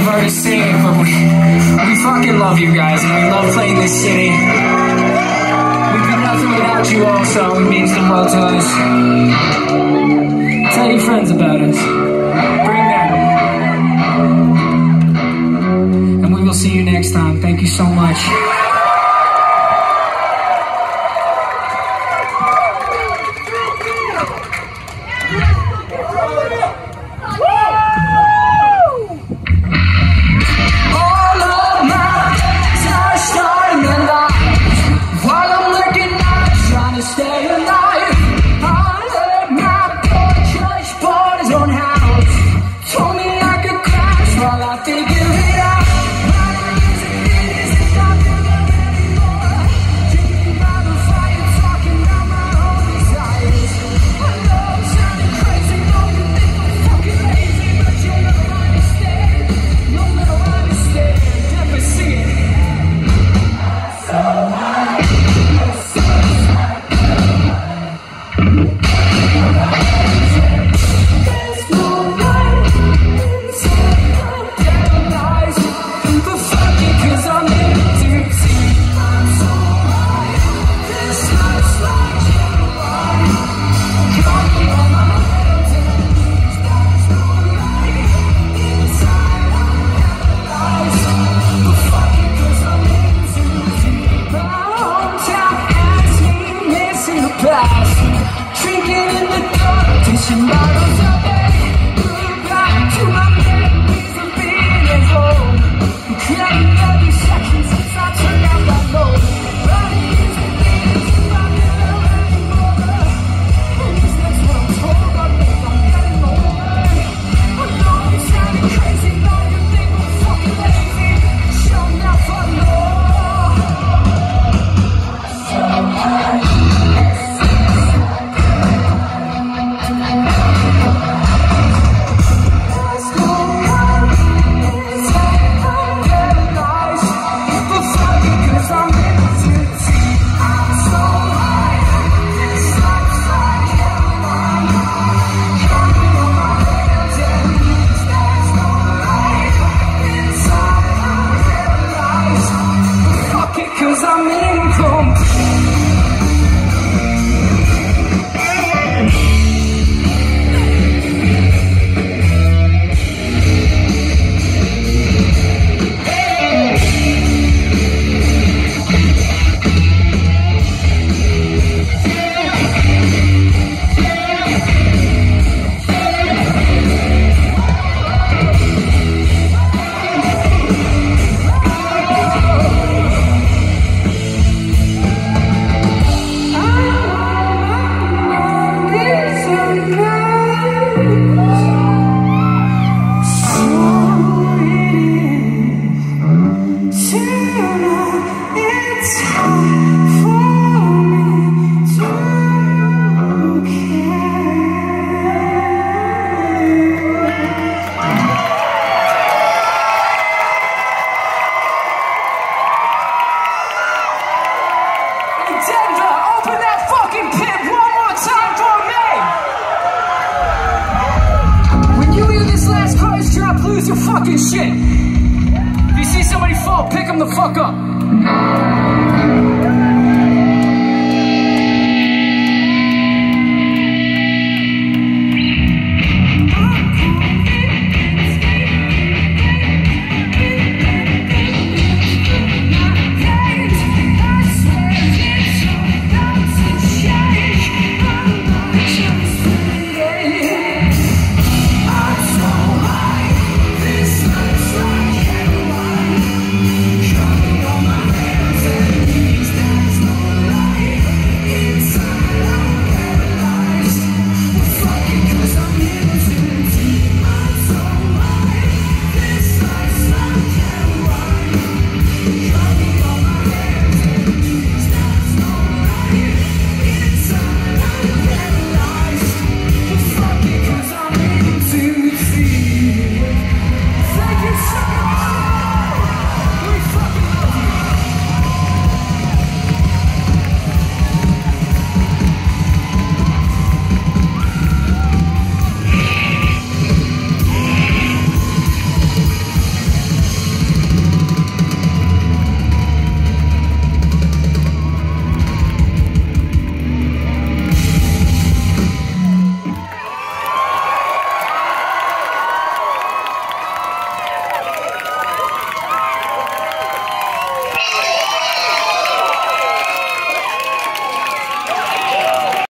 I've already seen, but we fucking love you guys, and we love playing this city. We'd be nothing without you all, so it means the world to us. Tell your friends about us. Bring them. And we will see you next time. Thank you so much. Drinking in the dark, dishing bottles of air. Back to my memories of being at home. Counting every second since I turned out that low. Running into things if I never anymore. Please, that's what I'm told. I think I'm getting older. I know I'm sounding crazy, know you think I'm fucking lazy. Show now for love. So I'm incomplete. Lose your fucking shit. If you see somebody fall, pick them the fuck up.